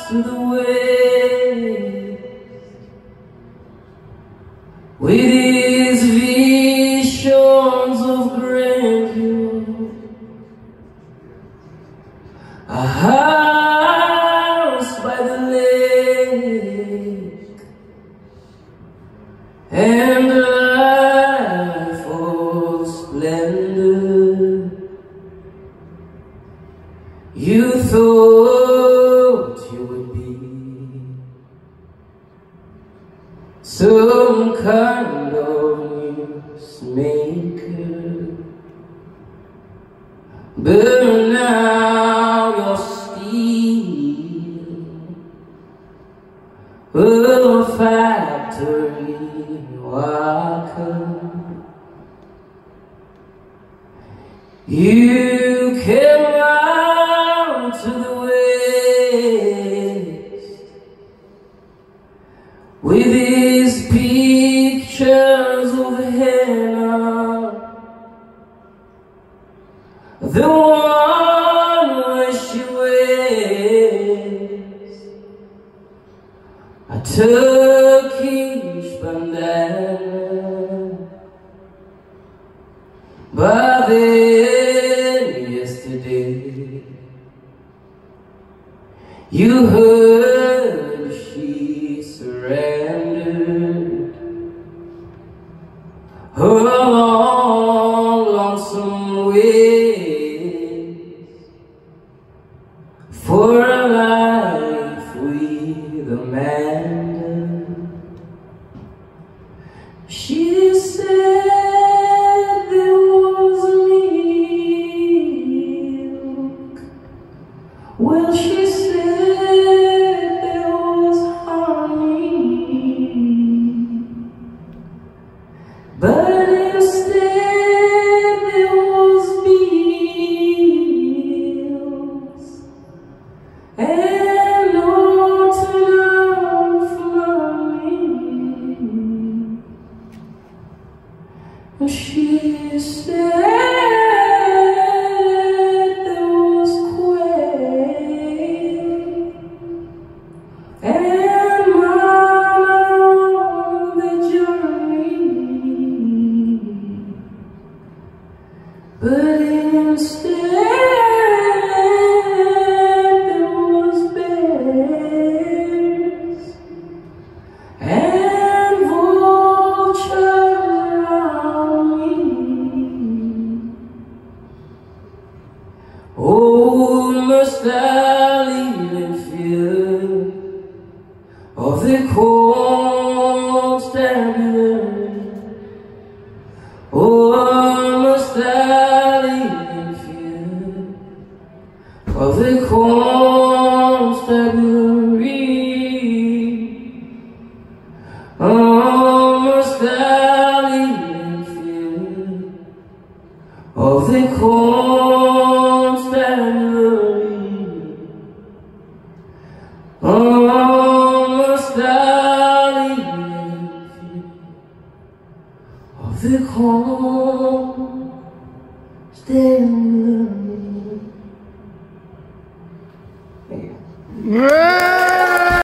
to the waves with his visions of grandeur, a house by the lake, and a life of splendor. You thought you would be some kind of newsmaker, but now you're still a factory worker. You came out to the west with his pictures of henna, the one where she wears a Turkish bandana. But then yesterday you heard she surrendered her long, lonesome ways for a life with a man. She said there was milk. Well, she said there was honey, but instead there was bills and no turn for money. And she said there was quail and mama on the journey, but instead there was bears and vultures around me. Oh, must I live in fear of the constabulary? Oh, must I live in fear of the constabulary? Oh, must I live in fear of the constabulary? Oh, must I live in fear of the constabulary? Thank you.